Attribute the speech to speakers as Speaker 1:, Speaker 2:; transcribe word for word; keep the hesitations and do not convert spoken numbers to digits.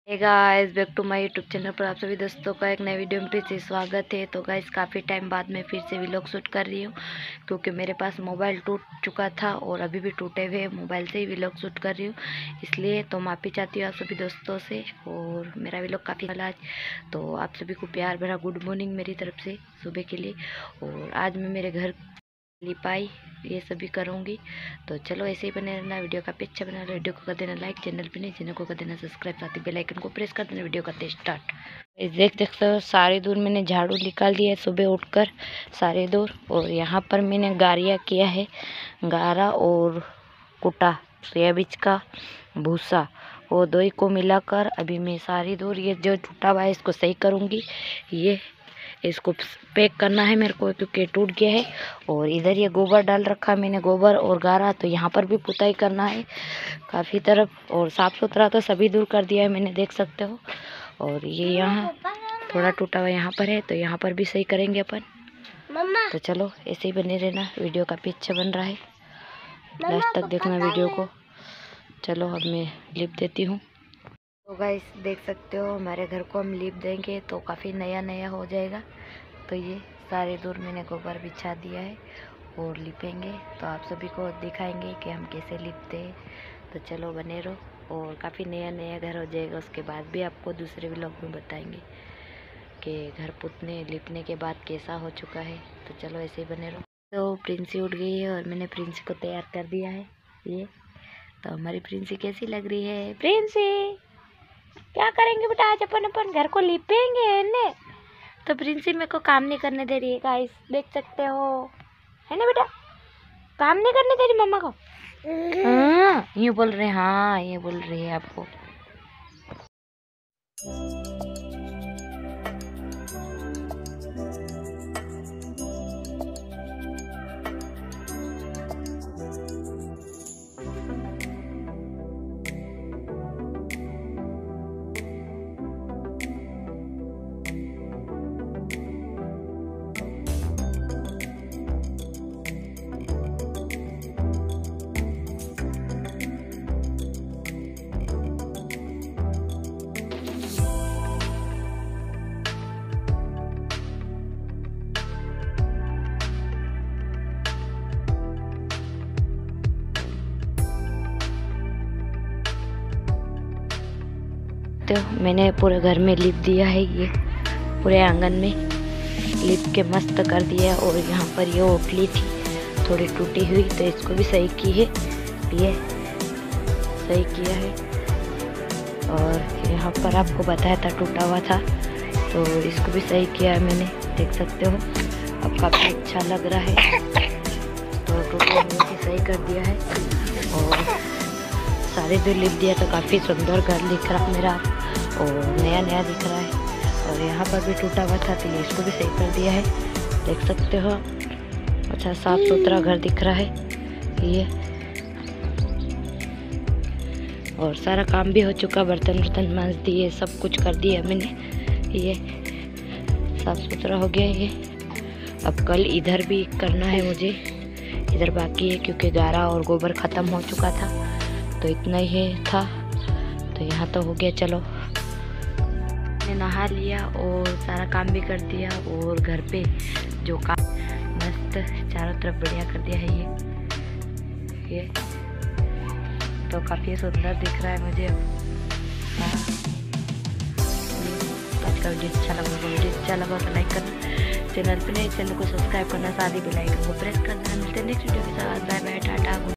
Speaker 1: Hey guys, back to my YouTube channel पर आप सभी दोस्तों का एक नए वीडियो में फिर से स्वागत है। तो गाइस, काफ़ी टाइम बाद मैं फिर से व्लॉग शूट कर रही हूँ क्योंकि मेरे पास मोबाइल टूट चुका था और अभी भी टूटे हुए मोबाइल से ही व्लॉग शूट कर रही हूँ, इसलिए तो माफ़ी चाहती हूँ आप सभी दोस्तों से। और मेरा व्लॉग काफ़ी भला आज, तो आप सभी को प्यार भरा गुड मॉर्निंग मेरी तरफ से सुबह के लिए। और आज मैं मेरे घर लिपाई ये सभी करूँगी, तो चलो ऐसे ही बने रहना। वीडियो काफ़ी अच्छा बना, वीडियो को कर देना लाइक, चैनल पे नहीं चैनल को कर देना सब्सक्राइब, साथ ही बेल आइकन को प्रेस कर देना। वीडियो करते स्टार्ट। देख देखते हो सारे दूर मैंने झाड़ू निकाल दिया है सुबह उठकर सारे दूर। और यहाँ पर मैंने गारिया किया है, गारा और कुटा सोया बीज का भूसा और दो को मिलाकर अभी मैं सारी दूर ये जो टूटा हुआ है इसको सही करूँगी। ये इसको पैक करना है मेरे को क्योंकि टूट गया है। और इधर ये गोबर डाल रखा है मैंने, गोबर और गारा, तो यहाँ पर भी पुताई करना है काफ़ी तरफ। और साफ़ सुथरा तो सभी दूर कर दिया है मैंने, देख सकते हो। और ये यहाँ थोड़ा टूटा हुआ यहाँ पर है, तो यहाँ पर भी सही करेंगे अपन। तो चलो ऐसे ही बने रहना, वीडियो काफ़ी अच्छा बन रहा है, लास्ट तक देखना वीडियो को। चलो अब मैं लिप देती हूँ। तो गाइस देख सकते हो हमारे घर को हम लीप देंगे तो काफ़ी नया नया हो जाएगा। तो ये सारे दूर मैंने गोबर बिछा दिया है और लिपेंगे, तो आप सभी को दिखाएंगे कि हम कैसे लिपते हैं। तो चलो बने रहो, और काफ़ी नया नया घर हो जाएगा। उसके बाद भी आपको दूसरे व्लॉग में बताएंगे कि घर पुतने लिपने के बाद कैसा हो चुका है। तो चलो ऐसे ही बने रहो। तो प्रिंसी उठ गई है और मैंने प्रिंसी को तैयार कर दिया है। ये तो हमारी प्रिंसी कैसी लग रही है? प्रिंसी क्या करेंगे बेटा? आज अपन अपन घर को लिपेंगे है ने। तो प्रिंसी मेरे को काम नहीं करने दे रही है गाइस, देख सकते हो, है ना बेटा? काम नहीं करने दे रही मम्मा को। हाँ ये बोल रहे हैं, हाँ ये बोल रही है आपको। तो मैंने पूरे घर में लिप दिया है, ये पूरे आंगन में लिप के मस्त कर दिया। और यहाँ पर ये ओखली थी थोड़ी टूटी हुई, तो इसको भी सही की है, ये सही किया है। और यहाँ पर आपको बताया था टूटा हुआ था, तो इसको भी सही किया है मैंने, देख सकते हो। अब काफ़ी अच्छा लग रहा है, तो टूटे हुए भी सही कर दिया है और सारे जो लिप दिया तो काफ़ी सुंदर घर दिख रहा मेरा और नया नया दिख रहा है। और यहाँ पर भी टूटा हुआ था, तो ये इसको भी सही कर दिया है, देख सकते हो। अच्छा साफ सुथरा घर दिख रहा है ये। और सारा काम भी हो चुका, बर्तन वर्तन मांज दिए, सब कुछ कर दिया मैंने, ये साफ सुथरा हो गया ये। अब कल इधर भी करना है मुझे, इधर बाकी है क्योंकि गारा और गोबर ख़त्म हो चुका था, तो इतना ही था। तो यहाँ तो हो गया। चलो मैंने नहा लिया और सारा काम भी कर दिया, और घर पे जो काम मस्त चारों तरफ बढ़िया कर दिया है ये ये तो काफ़ी सुंदर दिख रहा है मुझे। हाँ आज का वीडियो अच्छा लगा, वीडियो अच्छा लगा तो लाइक करना, चैनल पे नहीं चैनल को सब्सक्राइब करना, साथ ही बेल आइकन को प्रेस करना। मिलते हैं नेक्स्ट वीडियो के साथ। Bye bye, Tata.